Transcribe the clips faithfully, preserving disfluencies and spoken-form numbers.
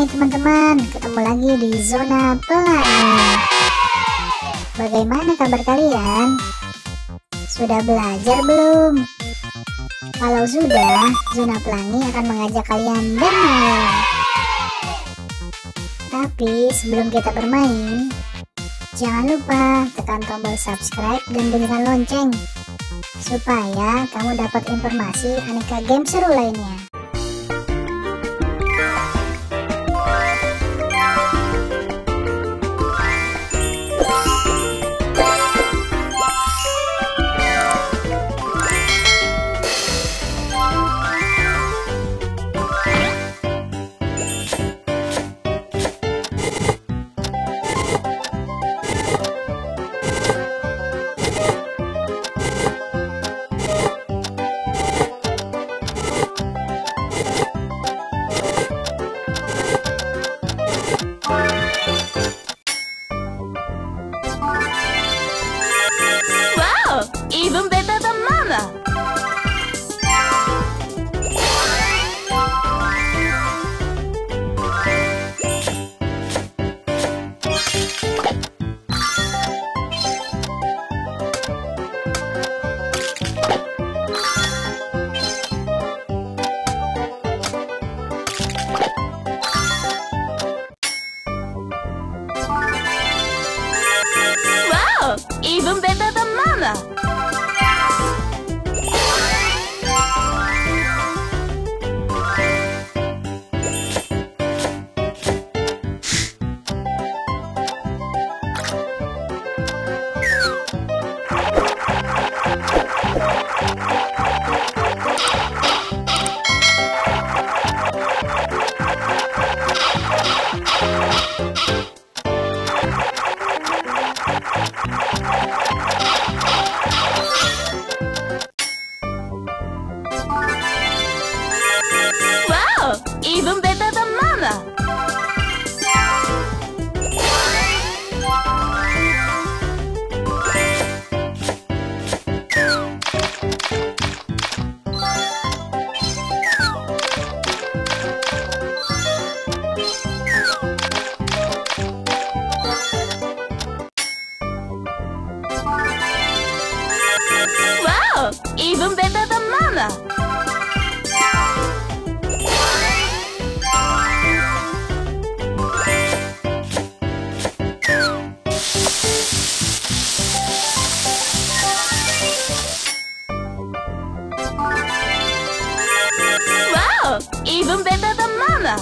Hai teman-teman, ketemu lagi di Zona Pelangi. Bagaimana kabar kalian? Sudah belajar belum? Kalau sudah, Zona Pelangi akan mengajak kalian bermain. Tapi sebelum kita bermain, jangan lupa tekan tombol subscribe dan bunyikan lonceng supaya kamu dapat informasi aneka game seru lainnya. Even better than mama. Wow, even better than mama. Wow, even better than mama. Wow, even better than mama. Wow, even better than mama.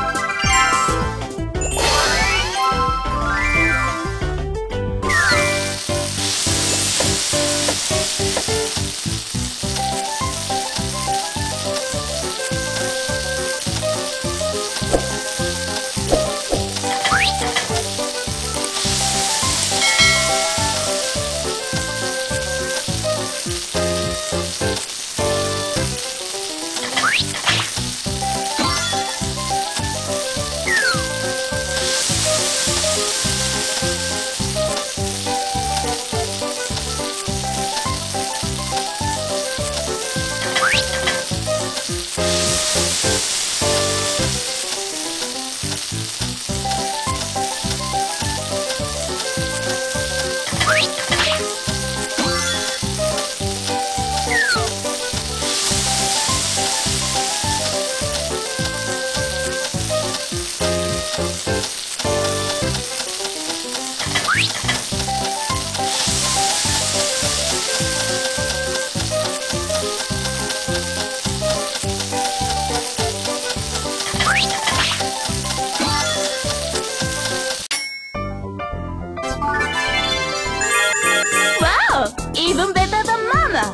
Wow, even better than mama.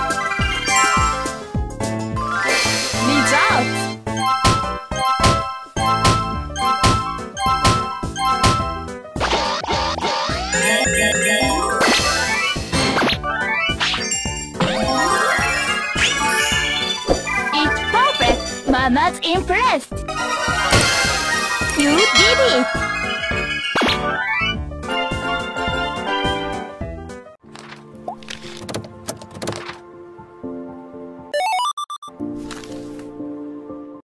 Result. It's perfect. Mama's impressed. You did it.